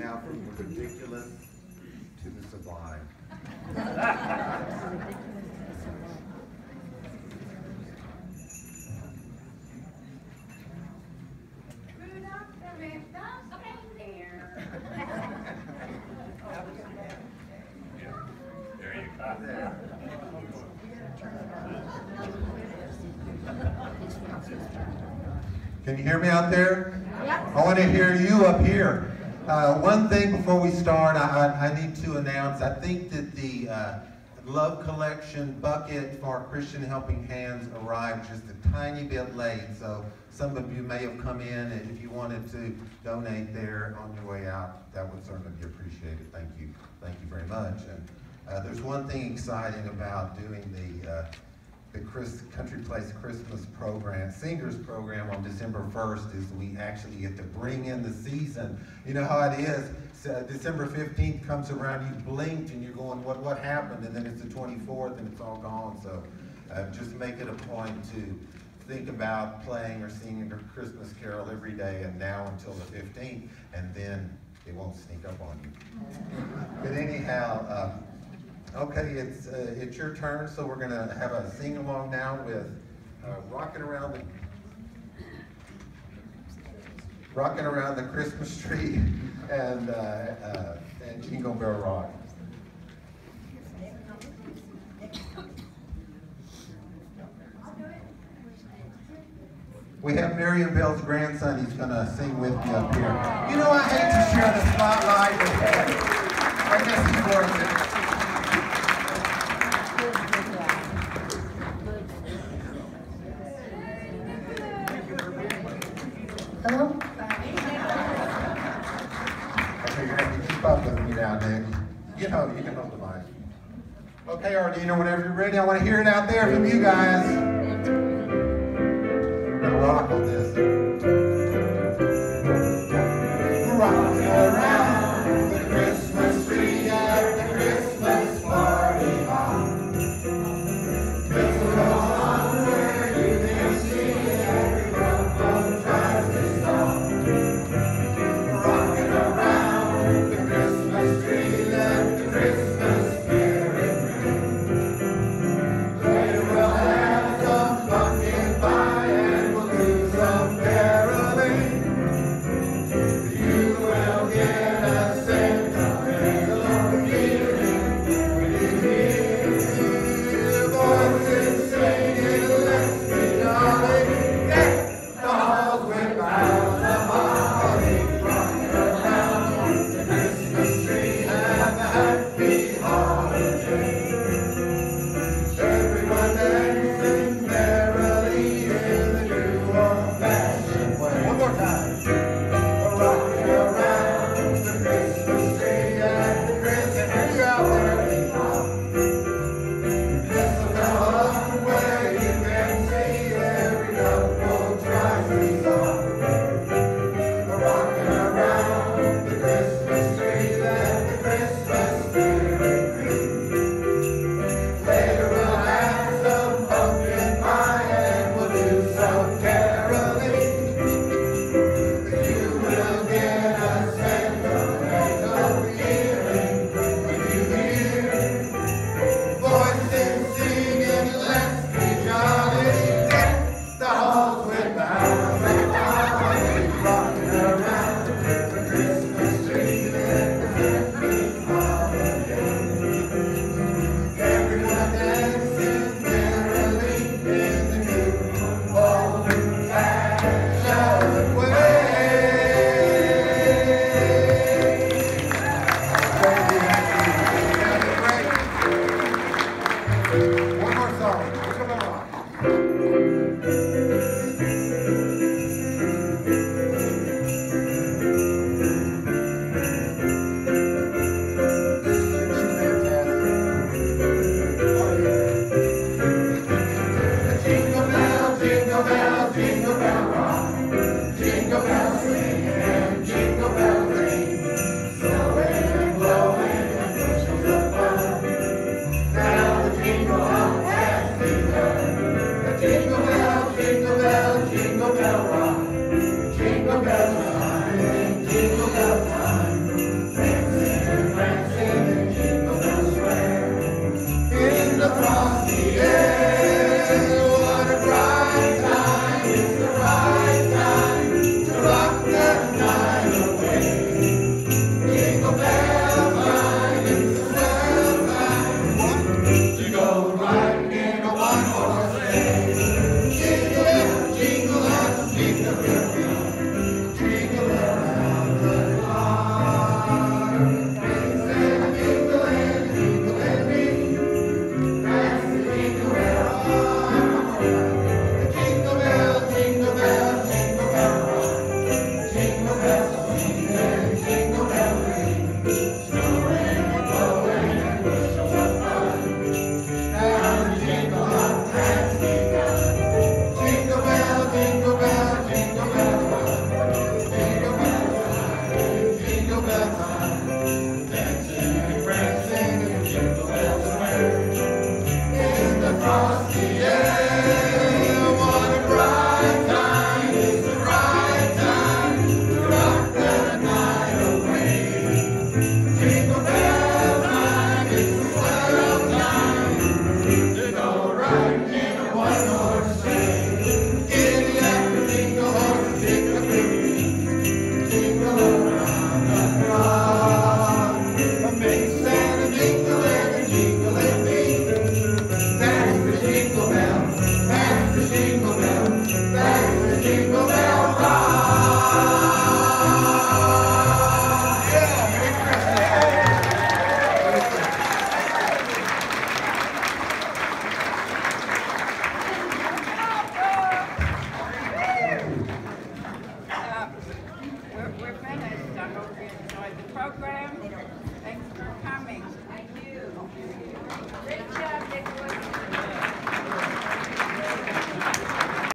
now from the ridiculous to the sublime. Can you hear me out there? Yeah. I want to hear you up here. One thing before we start, I need to announce, I think that the Love Collection bucket for Christian Helping Hands arrived just a tiny bit late, so some of you may have come in, and if you wanted to donate there on your way out, that would certainly be appreciated. Thank you. Thank you very much. And there's one thing exciting about doing the Country Place Christmas program, Singers program on December 1st is we actually get to bring in the season. You know how it is. December 15th comes around, you blinked and you're going, what happened? And then it's the 24th and it's all gone. So just make it a point to think about playing or singing a Christmas carol every day and now until the 15th, and then it won't sneak up on you. But anyhow, okay, it's your turn, so we're going to have a sing-along now with Rocking Around the Christmas Tree and Jingle Bell Rock. We have Marion Bell's grandson. He's going to sing with me up here. You know, I hate to share the spotlight with him. I guess he's worth it. Hello? Okay, you're going to keep up with me now, Nick. You can hold the mic. Okay, Ardina, whenever you're ready, I want to hear it out there from you guys. We're going to rock on this. Rocking around the Christmas tree at the Christmas party hop. Mistletoe on where you can see every couple tries to stop. Rocking around the Christmas tree, let the Christmas spirit ring. Later we'll have some pumpkin pie and we'll do some caroling. You will get a Santa program